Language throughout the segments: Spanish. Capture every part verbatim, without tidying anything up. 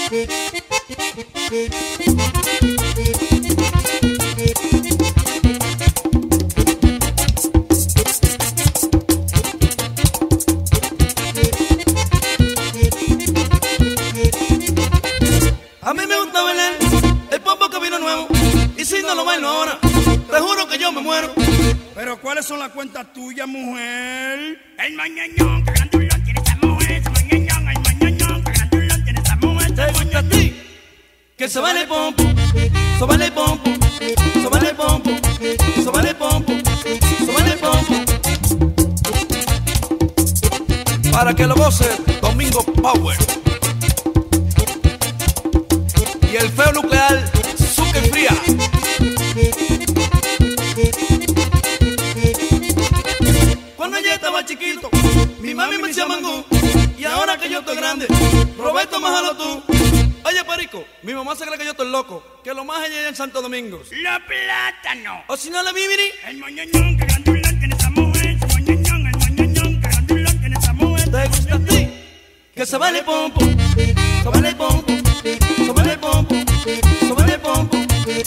A mí me gusta bailar el pompo que vino nuevo, y si no lo bailo ahora, te juro que yo me muero. Pero ¿cuáles son las cuentas tuyas, mujer? El mañañón, que grandulón tiene esa mujer. Ese mañañón, el mañañón, que grandulón tiene esa mujer. ¿Te gusta a ti? Que se baile el pompo, se baile el pompo, se baile el pompo, se baile el pompo, se baile el pompo. Para que lo goce Domingo Power y el feo nuclear Zucker Fría. Cuando yo estaba chiquito, mi mami me decía mangú, y ahora que yo estoy grande, Roberto, májalo tú. Oye, Perico, mi mamá se cree que yo estoy loco, que lo más ella en Santo Domingo. Los plátanos. O si no, la Mimiri. El mañañón, que grandulón tiene esa mujer. Ese mañañón, el mañañón, que grandulón tiene esa mujer. ¿Te gusta a ti? Que se baile el pompo, se baile el pompo, se baile el pompo, se baile el pompo.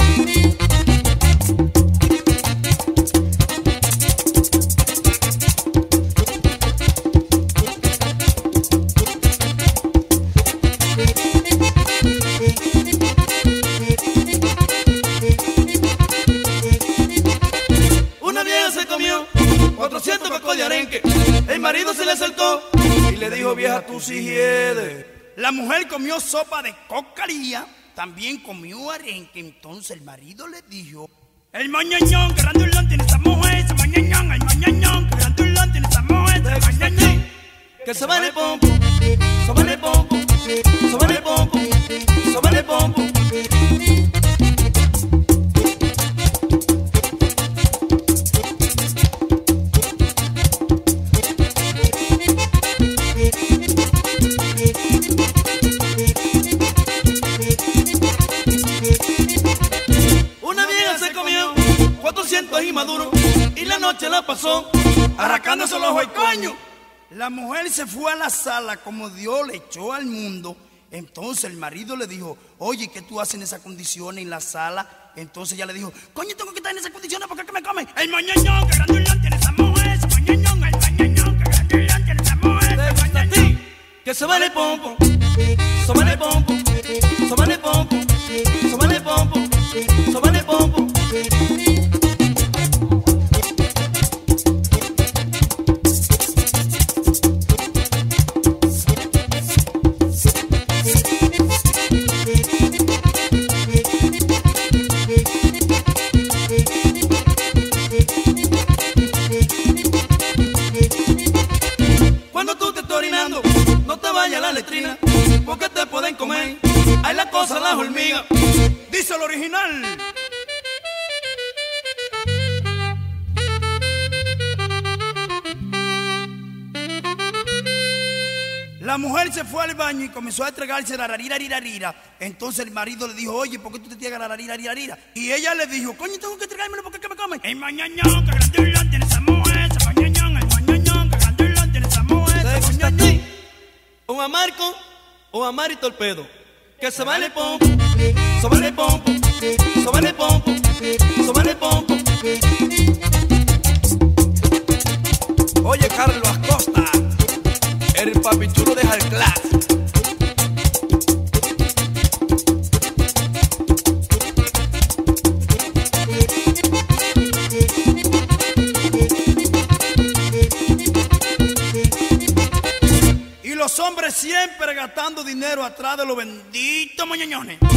Una vieja se comió cuatrocientos cacos de arenque. El marido se le saltó y le dijo: vieja, tú sí hiedes. La mujer comió sopa de cocaría, también comió arenque. Entonces el marido le dijo: el mañañón, que grandulón tiene esa mujer. Ese mañañón, el mañañón, que grandulón tiene esa mujer. Ese mañañón. Que se baile el pompo, se baile el pompo, se baile el pompo, se baile el pompo. Una vieja se comió cuatrocientos y maduro, y la noche la pasó arrancándose los ojos al coño. La mujer se fue a la sala como Dios le echó al mundo. Entonces el marido le dijo: oye, ¿qué tú haces en esas condiciones en la sala? Entonces ella le dijo: coño, tengo que estar en esas condiciones porque es que me comen. El mañañón, que grandulón tiene esa mujer. Ese mañañón, el mañañón, que grandulón tiene esa mujer. ¿Te gusta a ti? Que se baile el pompo, se baile el pompo, se baile el pompo, se baile el pompo, se baile el pompo. Cuando tú te estés orinando, no te vayas a la letrina, porque te pueden comer. Hay la cosa, las hormigas. Dice el original. La mujer se fue al baño y comenzó a entregarse la rarira, rira, rira. Entonces el marido le dijo: oye, ¿por qué tú te entregas la rarira, rira, rira? Y ella le dijo: coño, tengo que entregármelo porque es que me comen. El mañañón, que grandulón tiene esa mujer. Ese mañañón, el mañañón, que grandulón tiene esa mujer. ¿Te gusta a ti? O a Marco o a Mari Torpedo. Que se baile el pompo, se baile el pompo, se baile el pompo, se baile el pompo. Oye, Carlos Acosta, el papichulo de Jalclás. Y los hombres siempre gastando dinero atrás de los benditos mañañones.